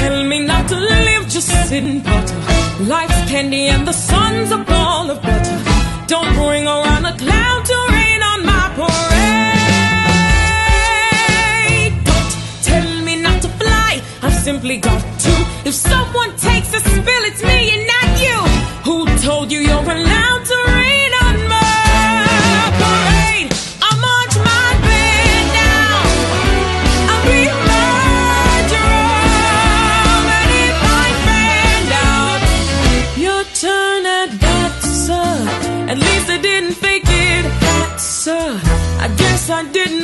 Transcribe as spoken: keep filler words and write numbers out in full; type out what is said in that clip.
tell me not to live, just sit and putter. Life's candy and the sun's a ball of butter. Don't bring around a cloud to rain on my parade. Don't tell me not to fly, I've simply got to. If someone takes a spill, it's me and not you. Who told you you're allowed to rain on my parade? I'll march my band now, I'll be my drum. And if I find out your turn at bat, sir, at least I didn't fake it, hat, sir. I guess I didn't